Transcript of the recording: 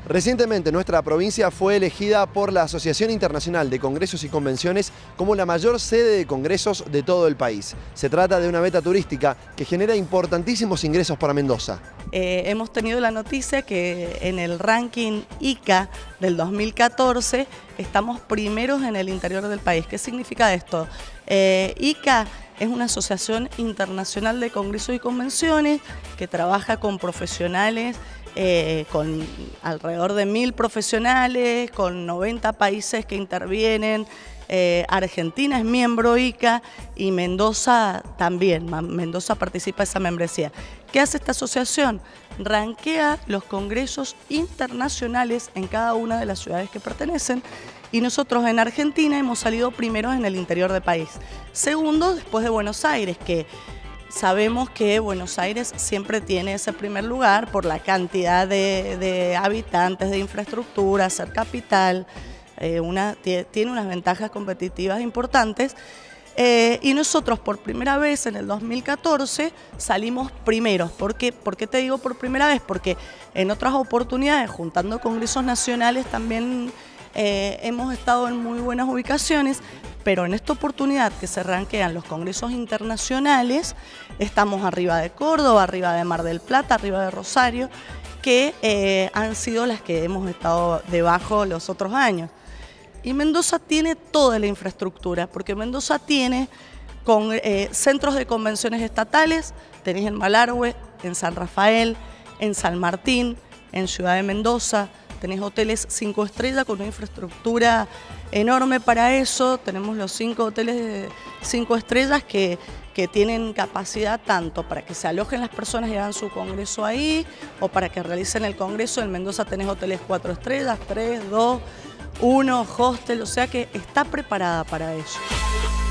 Recientemente nuestra provincia fue elegida por la Asociación Internacional de Congresos y Convenciones como la mayor sede de congresos de todo el país. Se trata de una beta turística que genera importantísimos ingresos para Mendoza. Hemos tenido la noticia que en el ranking ICA del 2014 estamos primeros en el interior del país. ¿Qué significa esto? ICA es una asociación internacional de congresos y convenciones que trabaja con profesionales, con alrededor de 1000 profesionales, con 90 países que intervienen. Argentina es miembro ICA y Mendoza también. Mendoza participa de esa membresía. ¿Qué hace esta asociación? Rankea los congresos internacionales en cada una de las ciudades que pertenecen, y nosotros en Argentina hemos salido primeros en el interior del país. Segundo, después de Buenos Aires, que sabemos que Buenos Aires siempre tiene ese primer lugar por la cantidad de habitantes, de infraestructura, ser capital. Tiene unas ventajas competitivas importantes, y nosotros por primera vez en el 2014 salimos primeros. ¿Por qué te digo por primera vez? Porque en otras oportunidades, juntando congresos nacionales, también hemos estado en muy buenas ubicaciones, pero en esta oportunidad que se rankean los congresos internacionales, estamos arriba de Córdoba, arriba de Mar del Plata, arriba de Rosario, que han sido las que hemos estado debajo los otros años. Y Mendoza tiene toda la infraestructura, porque Mendoza tiene centros de convenciones estatales, tenés en Malargüe, en San Rafael, en San Martín, en Ciudad de Mendoza, tenés hoteles 5 estrellas con una infraestructura enorme para eso. Tenemos los 5 hoteles de 5 estrellas que tienen capacidad tanto para que se alojen las personas y hagan su congreso ahí, o para que realicen el congreso. En Mendoza tenés hoteles 4 estrellas, 3, 2, 1, hostel, o sea que está preparada para eso.